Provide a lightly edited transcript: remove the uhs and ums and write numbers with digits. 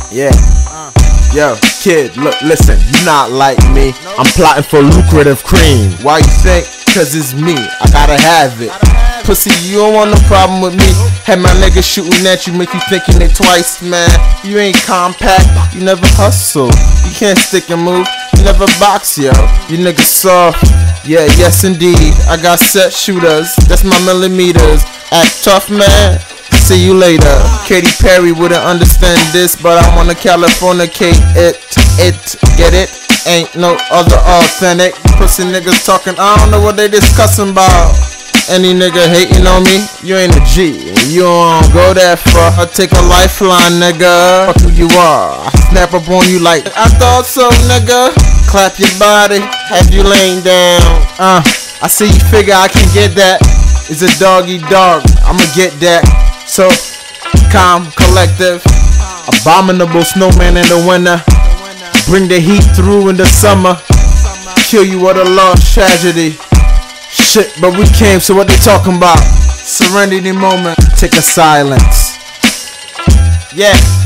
Yeah. Yo, kid, look, listen, you not like me. I'm plotting for lucrative cream. Why you think? Cause it's me, I gotta have it. Pussy, you don't want no problem with me. Had my niggas shooting at you, make you thinking it twice, man. You ain't compact, you never hustle. You can't stick and move, you never box, yo. You niggas soft, yeah, yes indeed. I got set shooters, that's my millimeters. Act tough, man. See you later. Katy Perry wouldn't understand this, but I wanna Californicate it. Get it? Ain't no other authentic. Pussy niggas talking, I don't know what they discussing about. Any nigga hating on me, you ain't a G. You don't go that far. I take a lifeline, nigga. Fuck who you are. I snap up on you like I thought so, nigga. Clap your body, have you laying down. I see you figure I can get that. It's a doggy dog, I'ma get that. So, calm, collective, abominable snowman in the winter. Bring the heat through in the summer. Kill you with a lost tragedy. Shit, but we came, so what they talking about? Serenity moment, take a silence. Yeah.